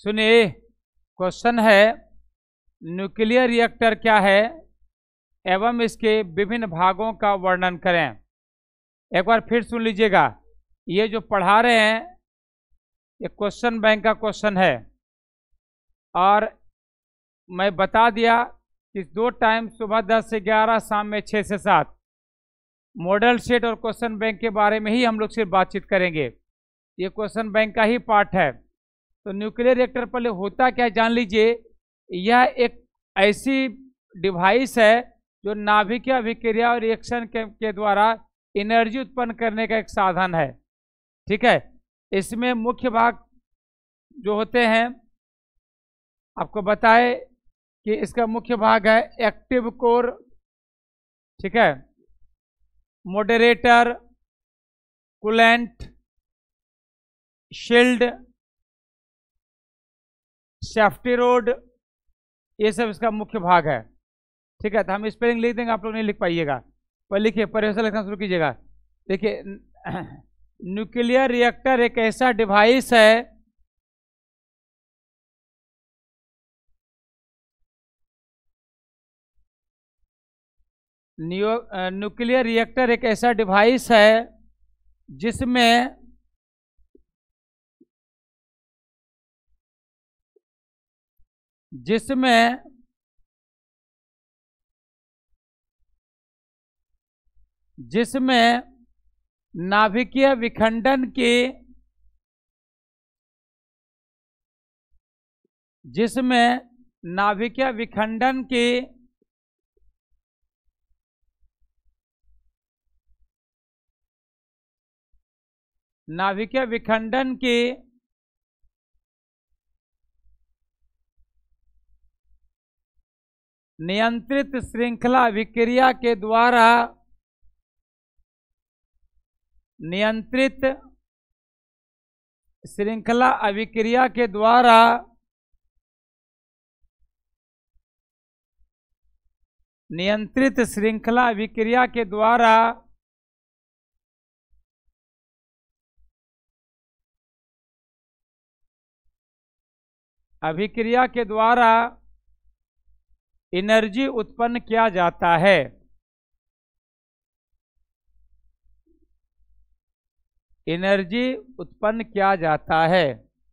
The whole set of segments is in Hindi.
सुनिए, क्वेश्चन है न्यूक्लियर रिएक्टर क्या है एवं इसके विभिन्न भागों का वर्णन करें। एक बार फिर सुन लीजिएगा, ये जो पढ़ा रहे हैं ये क्वेश्चन बैंक का क्वेश्चन है और मैं बता दिया कि 2 टाइम सुबह 10 से 11, शाम में 6 से 7 मॉडल सेट और क्वेश्चन बैंक के बारे में ही हम लोग सिर्फ बातचीत करेंगे। ये क्वेश्चन बैंक का ही पार्ट है। तो न्यूक्लियर रिएक्टर पहले होता क्या जान लीजिए। यह एक ऐसी डिवाइस है जो नाभिकीय अभिक्रिया और रिएक्शन के द्वारा एनर्जी उत्पन्न करने का एक साधन है। ठीक है, इसमें मुख्य भाग जो होते हैं आपको बताए कि इसका मुख्य भाग है एक्टिव कोर, ठीक है, moderator, coolant, shield, safety rod, ये सब इसका मुख्य भाग है। ठीक है, तो हम स्पेलिंग लिख देंगे, आप लोग नहीं लिख पाइएगा, पर लिखिए, परिभाषा लिखना शुरू कीजिएगा। देखिए, न्यूक्लियर रिएक्टर एक ऐसा डिवाइस है न्यूक्लियर रिएक्टर एक ऐसा डिवाइस है जिसमें नाभिकीय विखंडन की नियंत्रित श्रृंखला अभिक्रिया के द्वारा एनर्जी उत्पन्न किया जाता है। एनर्जी उत्पन्न किया जाता है।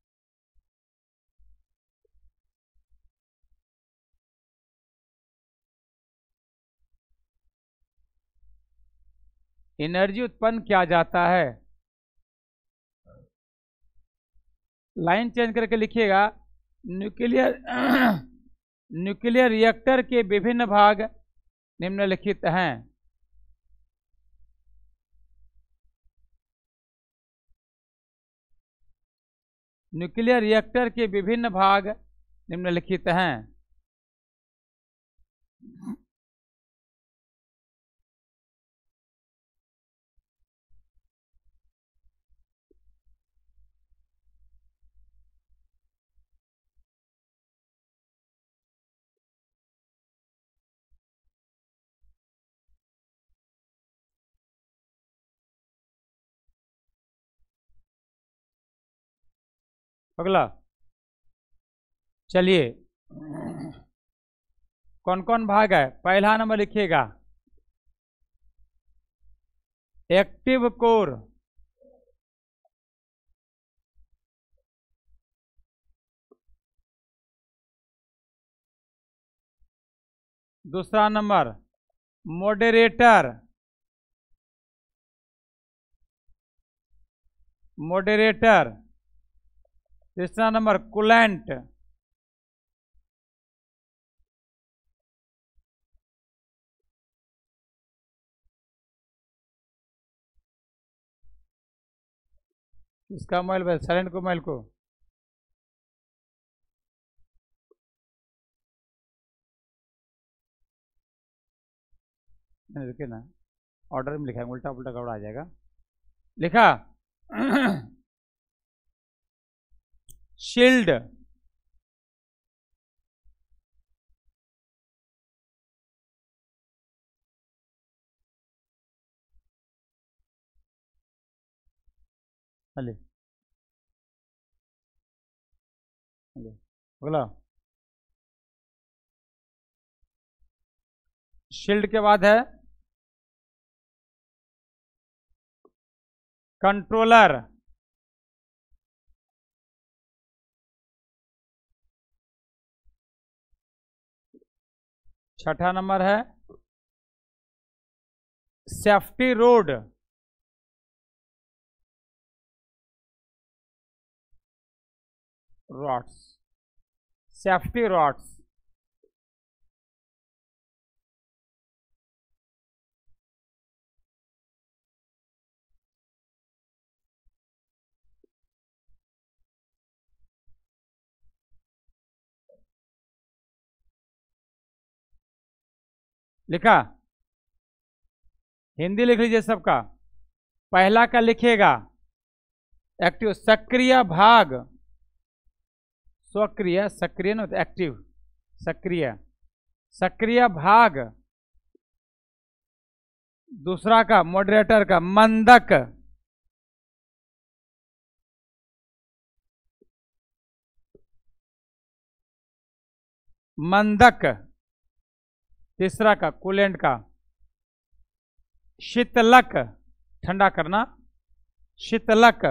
एनर्जी उत्पन्न किया जाता है। लाइन चेंज करके लिखिएगा, न्यूक्लियर रिएक्टर के विभिन्न भाग निम्नलिखित हैं। न्यूक्लियर रिएक्टर के विभिन्न भाग निम्नलिखित हैं। अगला चलिए, कौन कौन भाग है। पहला नंबर लिखिएगा एक्टिव कोर। दूसरा नंबर मॉडरेटर। तीसरा नंबर कूलेंट। इसका मोबाइल साइलेंट को, मोबाइल को देखिए ना, ऑर्डर में लिखा है, उल्टा पुल्टा कपड़ा आ जाएगा। लिखा शील्ड, बोला। शील्ड के बाद है कंट्रोलर। छठा नंबर है safety rod. Rods, safety rods. लिखा? हिंदी लिख लीजिए सबका। पहला का लिखिएगा एक्टिव, सक्रिय भाग, स्वक्रिय, सक्रिय ना एक्टिव, सक्रिय, सक्रिय भाग। दूसरा का मॉडरेटर का मंदक, मंदक। तीसरा का कूलेंट का शीतलक, ठंडा करना, शीतलक।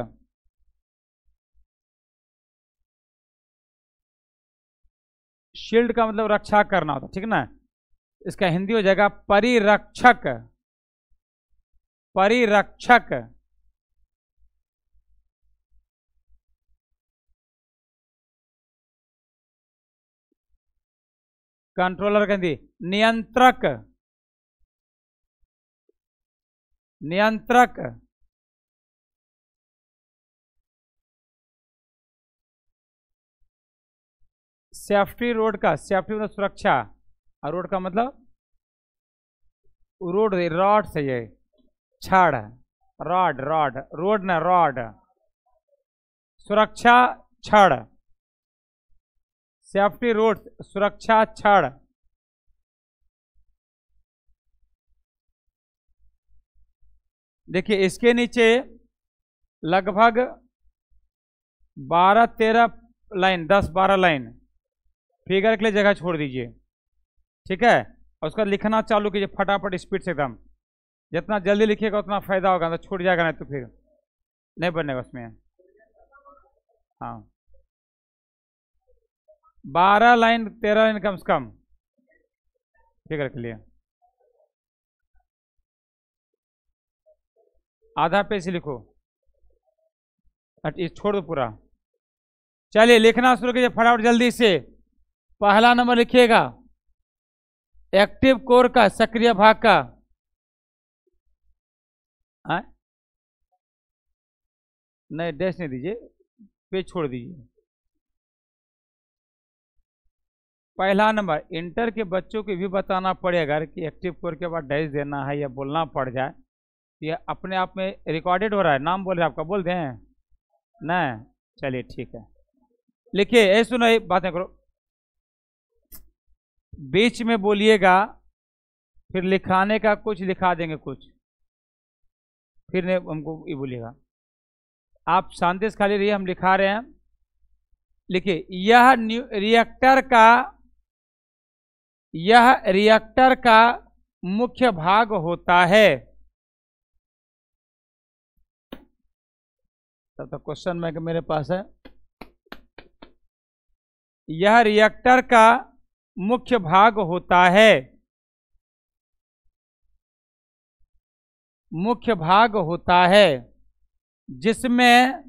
शील्ड का मतलब रक्षा करना होता, ठीक ना। इसका हिंदी हो जाएगा परिरक्षक, परिरक्षक। कंट्रोलर का हिंदी नियंत्रक, नियंत्रक। सेफ्टी रोड का, सेफ्टी मतलब सुरक्षा, और रोड का मतलब रोड, रॉड से ये छड़, रॉड, रॉड, रोड ना रॉड, सुरक्षा छड़, सेफ्टी रोड, सुरक्षा छड़। देखिए इसके नीचे लगभग 12-13 लाइन, 10-12 लाइन फिगर के लिए जगह छोड़ दीजिए, ठीक है। और उसका लिखना चालू कीजिए फटाफट, स्पीड से एकदम। जितना जल्दी लिखिएगा उतना फायदा होगा, तो छूट जाएगा, नहीं तो फिर नहीं बनेगा उसमें। हाँ 12 लाइन 13 लाइन कम से कम फिगर के लिए। आधा पेज से लिखो, अच्छा छोड़ दो पूरा। चलिए लिखना शुरू कीजिए फटाफट जल्दी से। पहला नंबर लिखिएगा एक्टिव कोर का, सक्रिय भाग का। नहीं डैश नहीं दीजिए, पेज छोड़ दीजिए। पहला नंबर, इंटर के बच्चों को भी बताना पड़ेगा कि एक्टिव कोर के बाद डैश देना है या बोलना पड़ जाए। ये अपने आप में रिकॉर्डेड हो रहा है, नाम बोल रहे हैं आपका, बोल दें ना। चलिए ठीक है, लिखिए। ऐसे सुनो, बातें करो, बीच में बोलिएगा, फिर लिखाने का कुछ लिखा देंगे कुछ, फिर ने हमको ये बोलिएगा। आप शांति से खाली रहिए, हम लिखा रहे हैं। लिखिए यह रिएक्टर का, यह रिएक्टर का मुख्य भाग होता है। तब तक क्वेश्चन बैंक मेरे पास है। यह रिएक्टर का मुख्य भाग होता है, मुख्य भाग होता है, जिसमें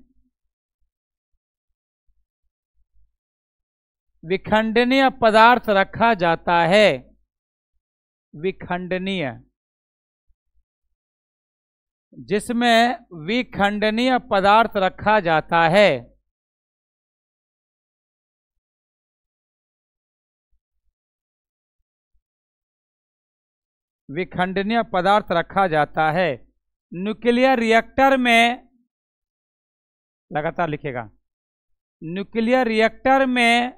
विखंडनीय पदार्थ रखा जाता है। विखंडनीय, जिसमें विखंडनीय पदार्थ रखा जाता है। विखंडनीय पदार्थ रखा जाता है। न्यूक्लियर रिएक्टर में, लगातार लिखेगा, न्यूक्लियर रिएक्टर में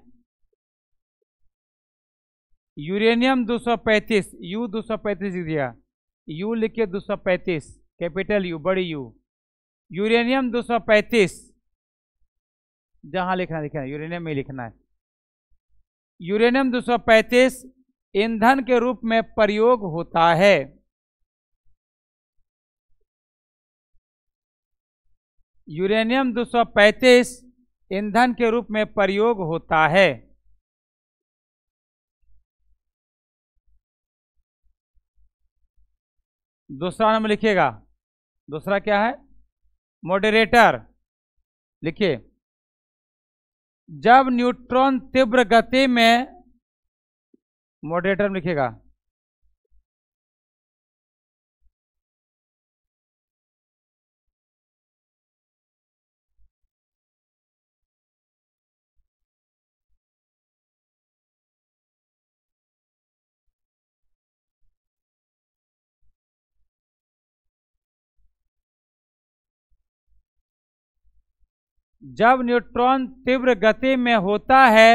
यूरेनियम 235, U 235 लिख दिया, U लिखिए 235, कैपिटल U, बड़ी U, यूरेनियम 235 जहां लिखना है यूरेनियम में लिखना है। यूरेनियम 235 ईंधन के रूप में प्रयोग होता है। यूरेनियम 235 ईंधन के रूप में प्रयोग होता है। दूसरा नंबर लिखिएगा, दूसरा क्या है? मॉडरेटर। लिखिए, जब न्यूट्रॉन तीव्र गति में, मॉडरेटर में लिखिएगा, जब न्यूट्रॉन तीव्र गति में होता है,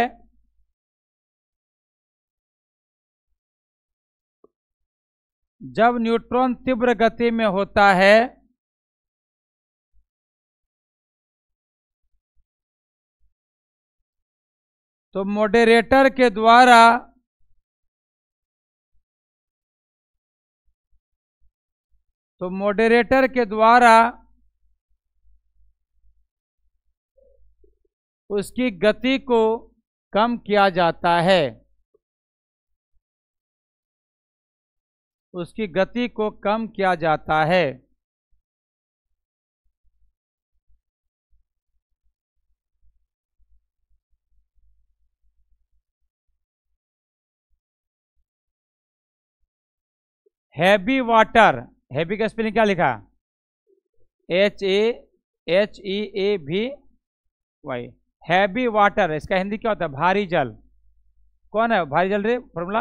जब न्यूट्रॉन तीव्र गति में होता है तो मॉडरेटर के द्वारा उसकी गति को कम किया जाता है, उसकी गति को कम किया जाता है। हैवी वाटर, हैवी का स्पेलिंग क्या लिखा? HAVY। हैवी वाटर, इसका हिंदी क्या होता है? भारी जल। कौन है भारी जल रे? Formula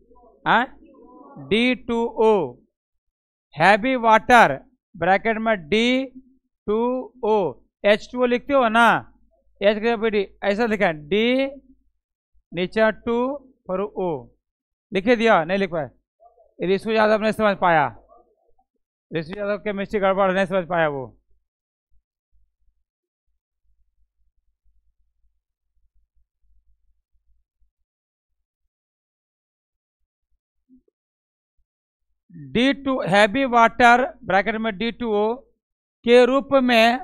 D2O। Heavy water bracket में D2O, H2O लिखते हो ना, H के ऐसा लिखा है, D नीचे 2 और O लिखे दिया, नहीं लिख पाया। ऋषु यादव नहीं समझ पाया, ऋषु यादव केमिस्ट्री गड़बड़ नहीं समझ पाया वो। D2 हैवी वाटर ब्रैकेट में D2O के रूप में,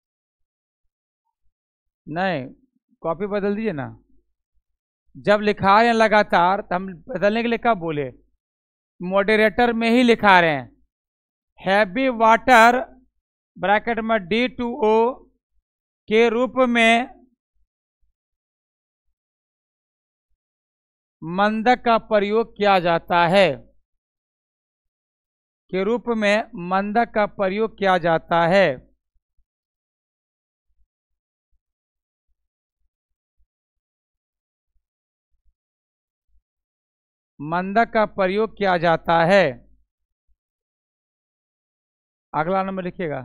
नहीं कॉपी बदल दीजिए ना, जब लिखा है लगातार तो हम बदलने के लिए कब बोले? मॉडरेटर में ही लिखा रहे हैं। हैवी वाटर ब्रैकेट में D2O के रूप में मंदक का प्रयोग किया जाता है, के रूप में मंदक का प्रयोग किया जाता है। मंदक का प्रयोग किया जाता है। अगला नंबर लिखिएगा,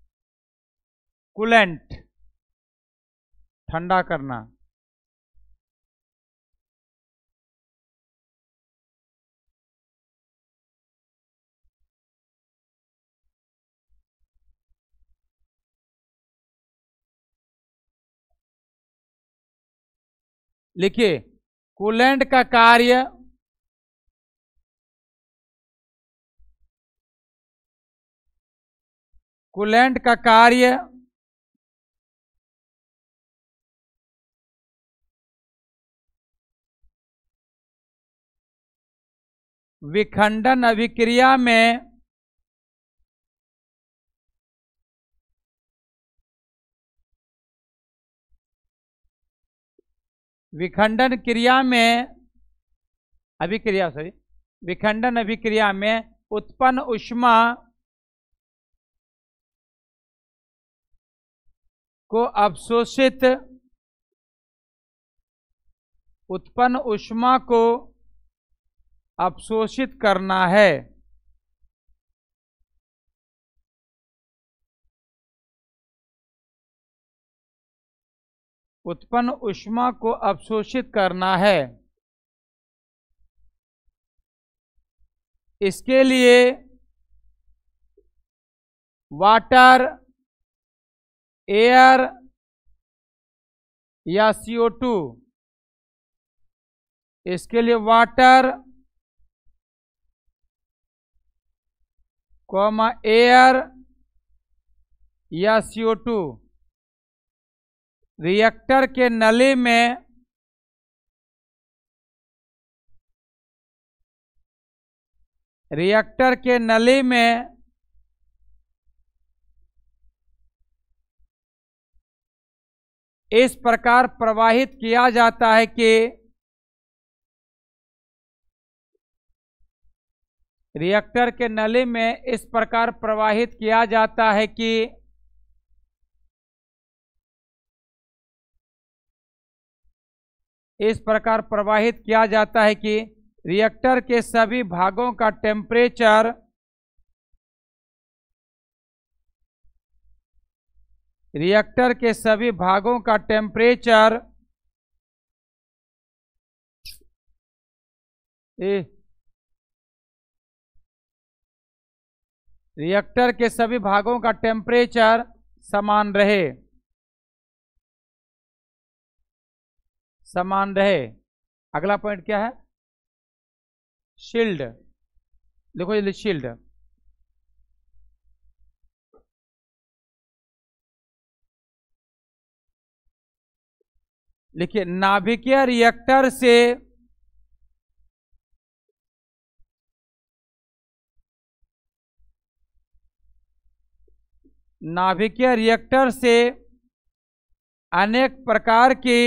कूलेंट, ठंडा करना। लिखिए, कूलेंट का कार्य विखंडन अभिक्रिया में विखंडन अभिक्रिया में उत्पन्न ऊष्मा को अवशोषित करना है। उत्पन्न ऊष्मा को अवशोषित करना है। इसके लिए वाटर, एयर या CO2, इसके लिए वाटर, कॉमा एयर या CO2। रिएक्टर के नली में इस प्रकार प्रवाहित किया जाता है कि रिएक्टर के नली में इस प्रकार प्रवाहित किया जाता है कि रिएक्टर के सभी भागों का टेम्परेचर समान रहे। अगला पॉइंट क्या है? शील्ड। देखो ये शील्ड, देखिए नाभिकीय रिएक्टर से अनेक प्रकार की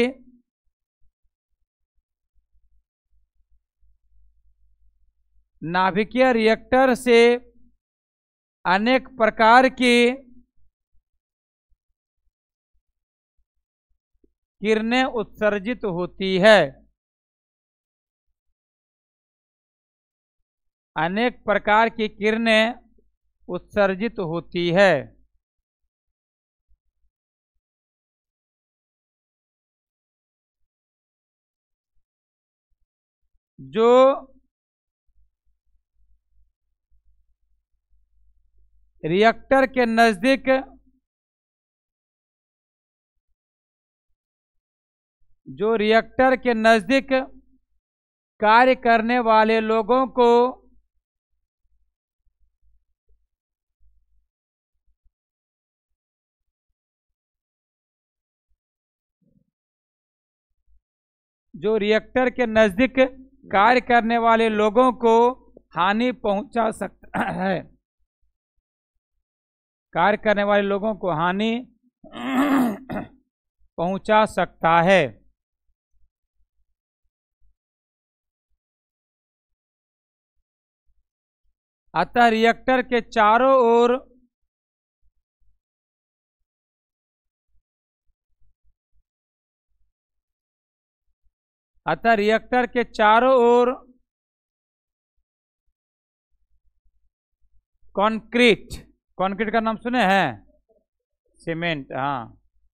किरणें उत्सर्जित होती है। अनेक प्रकार की किरणें उत्सर्जित होती है। जो रिएक्टर के नजदीक कार्य करने वाले लोगों को हानि पहुंचा सकता है। अतः रिएक्टर के चारों ओर कंक्रीट का नाम सुने हैं? सीमेंट, हाँ।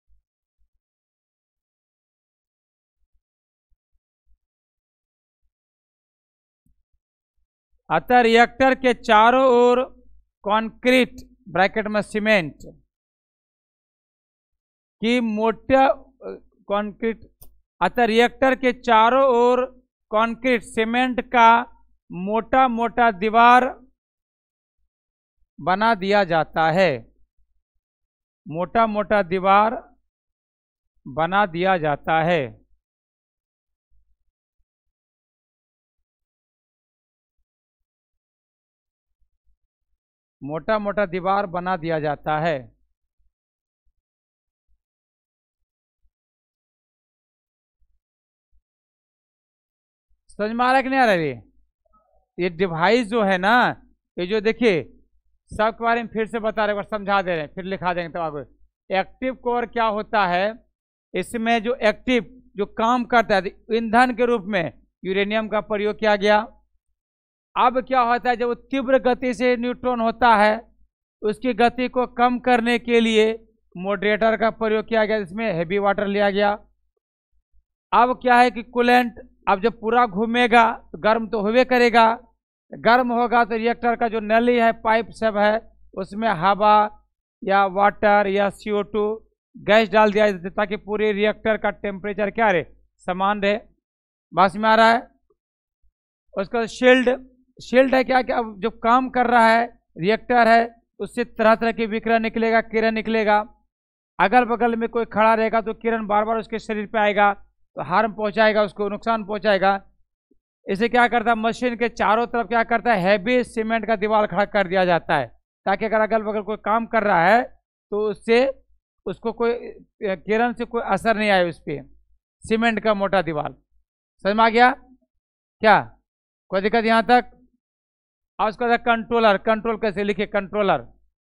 अतः रिएक्टर के चारों ओर कंक्रीट ब्रैकेट में सीमेंट की रिएक्टर के चारों ओर कंक्रीट सीमेंट का मोटा मोटा दीवार बना दिया जाता है। मोटा मोटा दीवार बना दिया जाता है। मोटा मोटा दीवार बना दिया जाता है। समझ में आ रहा है कि नहीं आ रहा है? ये डिवाइस जो है ना, ये जो देखिए सबके बारे में फिर से बता रहे, समझा दे रहे हैं, फिर लिखा देंगे तो आगे। एक्टिव कोर क्या होता है? इसमें जो एक्टिव जो काम करता है, ईंधन के रूप में यूरेनियम का प्रयोग किया गया। अब क्या होता है, जब तीव्र गति से न्यूट्रॉन होता है, उसकी गति को कम करने के लिए मॉडरेटर का प्रयोग किया गया, जिसमें हेवी वाटर लिया गया। अब क्या है कि कूलेंट अब जब पूरा घूमेगा तो गर्म तो होवे करेगा, गर्म होगा तो रिएक्टर का जो नली है, पाइप सब है, उसमें हवा या वाटर या CO2 गैस डाल दिया जाता है ताकि पूरे रिएक्टर का टेम्परेचर क्या रहे, समान रहे। बात में आ रहा है। उसका शील्ड, शील्ड है क्या, क्या जो काम कर रहा है रिएक्टर है, उससे तरह तरह के विकिरण निकलेगा, किरण निकलेगा। अगल बगल में कोई खड़ा रहेगा तो किरण बार बार उसके शरीर पे आएगा तो हार्म पहुंचाएगा, उसको नुकसान पहुंचाएगा। इसे क्या करता है, मशीन के चारों तरफ क्या करता है, हैवी सीमेंट का दीवार खड़ा कर दिया जाता है ताकि अगर अगल बगल कोई काम कर रहा है तो उससे उसको कोई किरण से कोई असर नहीं आए उस पर। सीमेंट का मोटा दीवार, समझ में आ गया क्या, कोई दिक्कत यहां तक। और उसका था कंट्रोलर, कंट्रोल कैसे लिखे, कंट्रोलर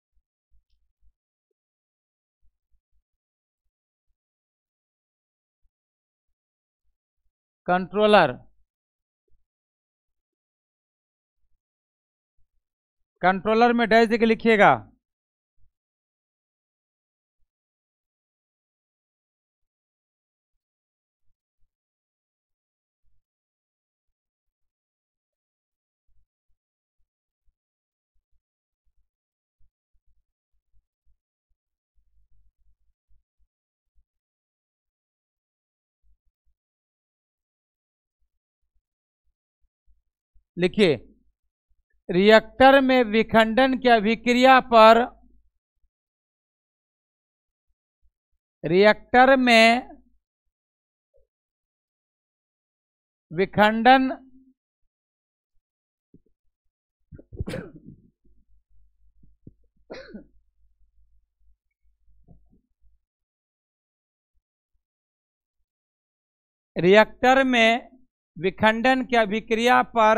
कंट्रोलर कंट्रोलर में डैश देके लिखिएगा। लिखिए, रिएक्टर में विखंडन की अभिक्रिया पर, रिएक्टर में विखंडन रिएक्टर में विखंडन की अभिक्रिया पर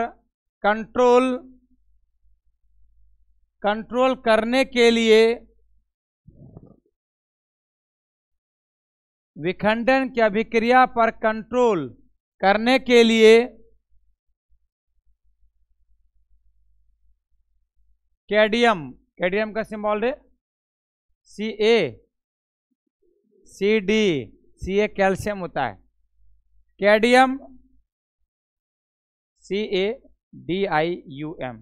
कंट्रोल करने के लिए, विखंडन की अभिक्रिया पर कंट्रोल करने के लिए कैडियम, कैडियम का सिंबल है CaCd, Ca कैल्शियम होता है, कैडियम CaDium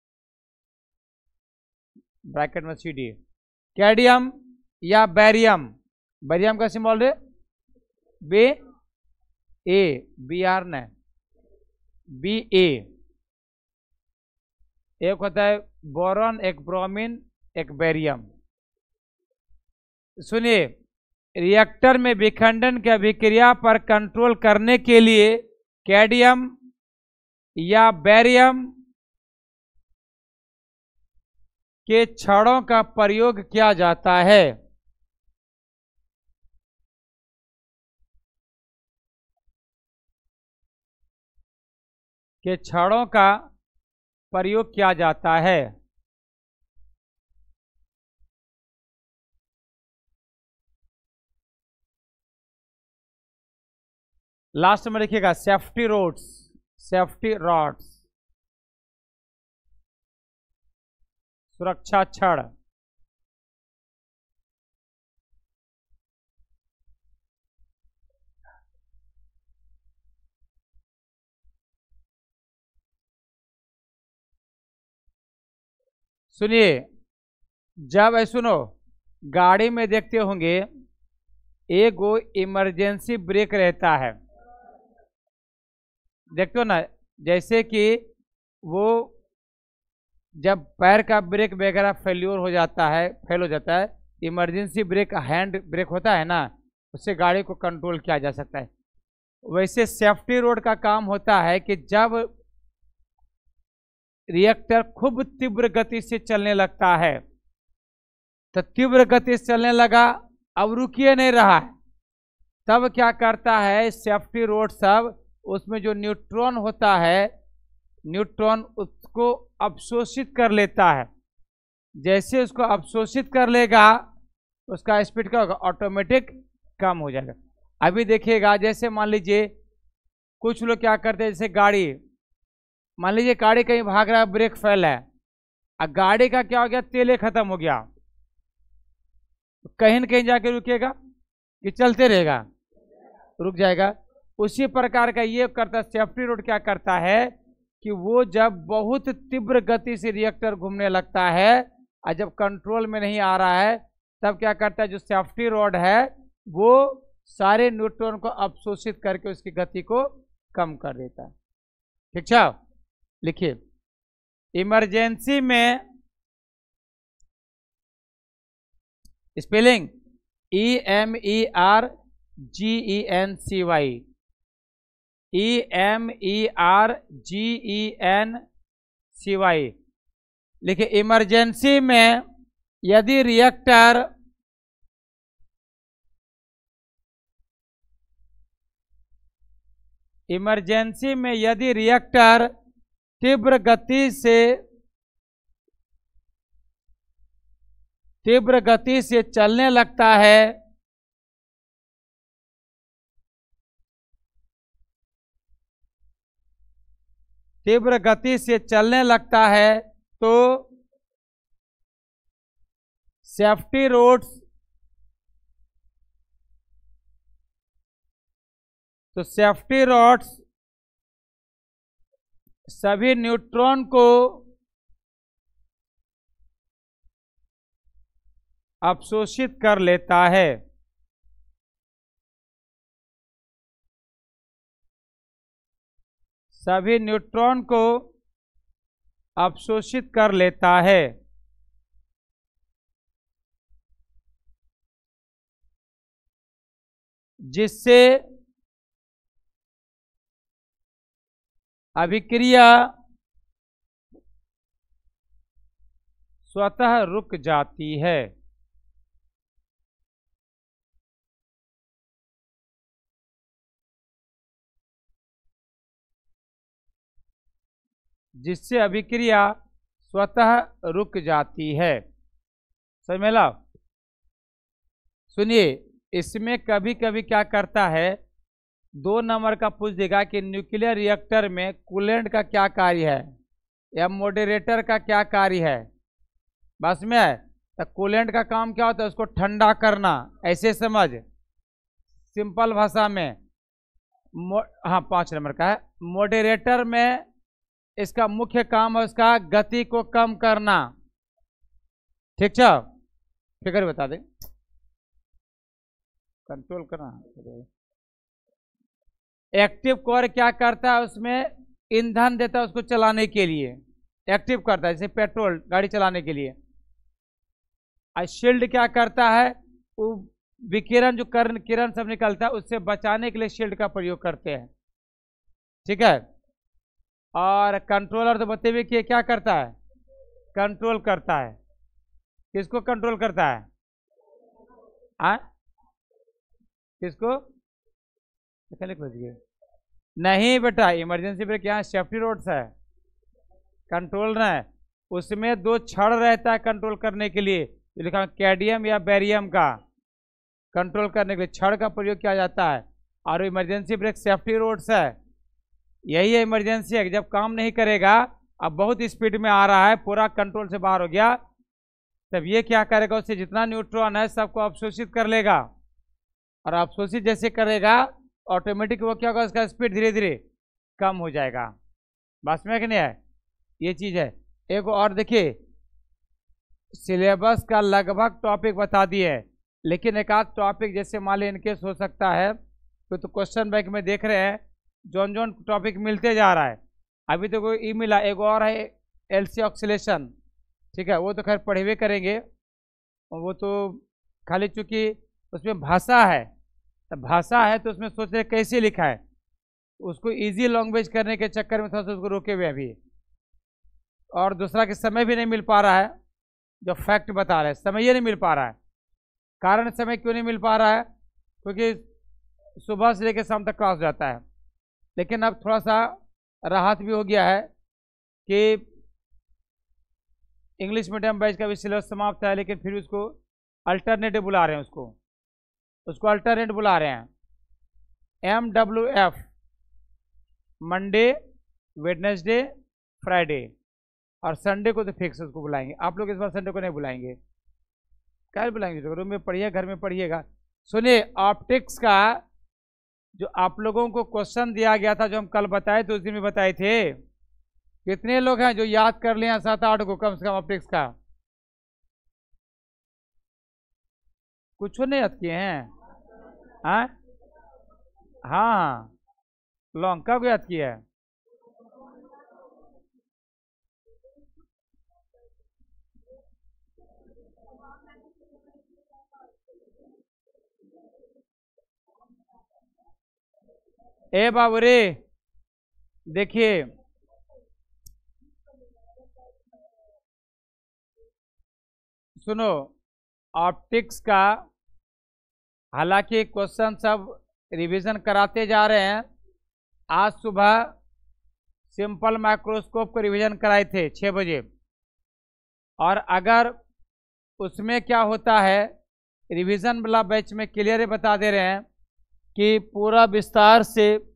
ब्रैकेट में CD, कैडियम या बैरियम, बैरियम का सिंबल है Ba, Br ने Ba, एक होता है बोरॉन, एक ब्रोमीन, एक बैरियम। सुनिए, रिएक्टर में विखंडन की अभिक्रिया पर कंट्रोल करने के लिए कैडियम या बैरियम के छड़ों का प्रयोग किया जाता है। के छड़ों का प्रयोग किया जाता है। लास्ट में लिखिएगा सेफ्टी रोड्स, सेफ्टी रॉड्स, सुरक्षा छड़। सुनिए, जब सुनो, गाड़ी में देखते होंगे एक वो इमरजेंसी ब्रेक रहता है, देखते हो ना, जैसे कि वो जब पैर का ब्रेक वगैरह फेल्योर हो जाता है, फेल हो जाता है, इमरजेंसी ब्रेक हैंड ब्रेक होता है ना, उससे गाड़ी को कंट्रोल किया जा सकता है। वैसे सेफ्टी रोड का काम होता है कि जब रिएक्टर खूब तीव्र गति से चलने लगता है, तो तीव्र गति से चलने लगा, अब रुकिए नहीं रहा है, तब क्या करता है सेफ्टी रोड सब, उसमें जो न्यूट्रॉन होता है, न्यूट्रॉन उसको अवशोषित कर लेता है। जैसे उसको अवशोषित कर लेगा, उसका स्पीड क्या होगा, ऑटोमेटिक कम हो जाएगा। अभी देखिएगा, जैसे मान लीजिए कुछ लोग क्या करते हैं, जैसे गाड़ी, मान लीजिए गाड़ी कहीं भाग रहा है, ब्रेक फेल है, अब गाड़ी का क्या हो गया, तेल खत्म हो गया, तो कहीं न कहीं जाके रुकेगा कि चलते रहेगा, रुक जाएगा। उसी प्रकार का ये करता है सेफ्टी रोड, क्या करता है कि वो जब बहुत तीव्र गति से रिएक्टर घूमने लगता है और जब कंट्रोल में नहीं आ रहा है, तब क्या करता है, जो सेफ्टी रॉड है वो सारे न्यूट्रॉन को अवशोषित करके उसकी गति को कम कर देता है। ठीक है, लिखिए इमरजेंसी में स्पेलिंग EMERGENCY, EMERGENCY लिखिए। इमरजेंसी में यदि रिएक्टर तीव्र गति से चलने लगता है, तो सेफ्टी रोड्स सभी न्यूट्रॉन को अवशोषित कर लेता है। सभी न्यूट्रॉन को अवशोषित कर लेता है, जिससे अभिक्रिया स्वतः रुक जाती है। जिससे अभिक्रिया स्वतः रुक जाती है। समझ में ला? सुनिए, इसमें कभी कभी क्या करता है, 2 नंबर का पूछ देगा कि न्यूक्लियर रिएक्टर में कूलेंट का क्या कार्य है या मॉडरेटर का क्या कार्य है। बस में है, तो कूलेंट का काम क्या होता है, उसको ठंडा करना, ऐसे समझ, सिंपल भाषा में। हाँ, 5 नंबर का है। मॉडरेटर में इसका मुख्य काम है उसका गति को कम करना। ठीक है, फिगर बता दें, कंट्रोल करना। एक्टिव कोर क्या करता है, उसमें ईंधन देता है उसको चलाने के लिए, एक्टिव करता है, जैसे पेट्रोल गाड़ी चलाने के लिए। और शील्ड क्या करता है, वो विकिरण जो किरण सब निकलता है उससे बचाने के लिए शील्ड का प्रयोग करते हैं। ठीक है, और कंट्रोलर तो बते हुए कि क्या करता है, कंट्रोल करता है। किसको कंट्रोल करता है? किसको? नहीं बेटा, इमरजेंसी ब्रेक यहाँ सेफ्टी रोड्स है, कंट्रोल ना है। उसमें 2 छड़ रहता है कंट्रोल करने के लिए, जो लिखा है कैडमियम या बेरियम का, कंट्रोल करने के लिए छड़ का प्रयोग किया जाता है। और इमरजेंसी ब्रेक सेफ्टी रोड्स है, यही है इमरजेंसी है। जब काम नहीं करेगा, अब बहुत स्पीड में आ रहा है, पूरा कंट्रोल से बाहर हो गया, तब ये क्या करेगा, उससे जितना न्यूट्रॉन है सबको अवशोषित कर लेगा। और अवशोषित जैसे करेगा ऑटोमेटिक वो क्या होगा, उसका स्पीड धीरे धीरे कम हो जाएगा। बस में कि नहीं है, ये चीज़ है। एक और देखिए, सिलेबस का लगभग टॉपिक बता दिए, लेकिन एक आध टॉपिक जैसे मान ली इनकेस हो सकता है, तो क्वेश्चन बैंक में देख रहे हैं जौन जौन टॉपिक मिलते जा रहा है। अभी तो कोई ई मिला, एक और है एलसी ऑक्सीलेशन। ठीक है, वो तो खैर पढ़े हुए करेंगे, वो तो खाली चूंकि उसमें भाषा है, तो उसमें सोच रहे कैसे लिखा है, उसको इजी लैंग्वेज करने के चक्कर में थोड़ा सा उसको रोके हुए अभी। और दूसरा कि समय भी नहीं मिल पा रहा है, जो फैक्ट बता रहे हैं समय ये नहीं मिल पा रहा है। कारण समय क्यों नहीं मिल पा रहा है, क्योंकि सुबह से लेकर शाम तक क्लास जाता है। लेकिन अब थोड़ा सा राहत भी हो गया है कि इंग्लिश मीडियम बैच का भी सिलेबस समाप्त है, लेकिन फिर उसको अल्टरनेटिव बुला रहे हैं, उसको अल्टरनेट बुला रहे हैं। MWF मंडे, वेडनेसडे, फ्राइडे, और संडे को तो फिक्स उसको बुलाएंगे। आप लोग इस बार संडे को नहीं बुलाएंगे, क्या बुलाएंगे, रूम में पढ़िए, घर में पढ़िएगा। सुनिए, ऑप्टिक्स का जो आप लोगों को क्वेश्चन दिया गया था, जो हम कल बताए थे, उस दिन में बताए थे, कितने लोग हैं जो याद कर लिए 7-8 को कम से कम ऑप्टिक्स का? कुछ नहीं याद किए हैं? हाँ हाँ, लौंका को याद किया है। ए बाबू रे, देखिए सुनो, ऑप्टिक्स का हालांकि क्वेश्चन सब रिवीजन कराते जा रहे हैं। आज सुबह सिंपल माइक्रोस्कोप को रिवीजन कराए थे 6 बजे, और अगर उसमें क्या होता है, रिवीजन वाला बैच में क्लियर बता दे रहे हैं कि पूरा विस्तार से